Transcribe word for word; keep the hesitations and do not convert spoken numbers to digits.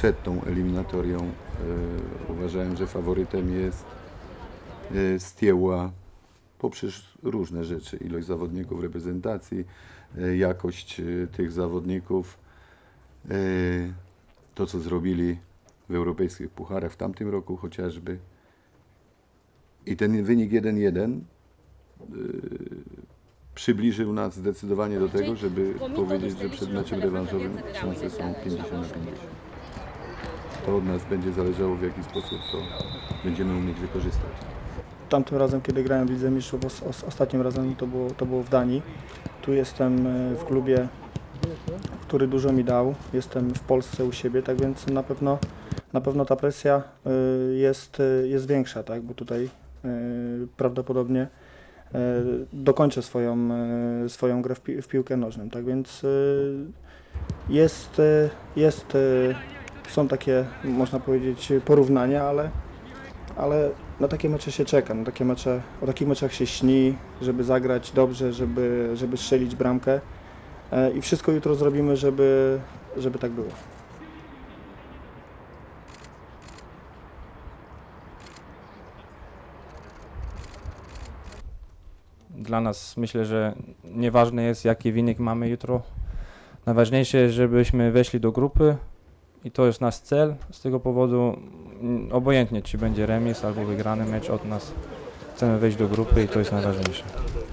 przed tą eliminatorią e, uważałem, że faworytem jest e, Stieła poprzez różne rzeczy, ilość zawodników reprezentacji, e, jakość e, tych zawodników, e, to co zrobili w europejskich pucharach w tamtym roku chociażby. I ten wynik jeden jeden przybliżył nas zdecydowanie do tego, żeby powiedzieć, że przed meczem rewanżowym szanse są pięćdziesiąt na pięćdziesiąt. To od nas będzie zależało, w jaki sposób to będziemy umieć wykorzystać. Tamtym razem, kiedy grałem w Lidze Mistrzów, os os ostatnim razem to było, to było w Danii. Tu jestem w klubie, który dużo mi dał. Jestem w Polsce u siebie, tak więc na pewno, na pewno ta presja jest, jest większa, tak? Bo tutaj prawdopodobnie dokończę swoją, swoją grę w, pi w piłkę nożną. Tak więc jest, jest, są takie, można powiedzieć, porównania, ale, ale na takie mecze się czeka, na takie mecze, o takich meczach się śni, żeby zagrać dobrze, żeby, żeby strzelić bramkę i wszystko jutro zrobimy, żeby, żeby tak było. Dla nas myślę, że nieważne jest, jaki wynik mamy jutro. Najważniejsze jest, żebyśmy weszli do grupy i to jest nasz cel. Z tego powodu obojętnie, czy będzie remis albo wygrany mecz od nas. Chcemy wejść do grupy i to jest najważniejsze.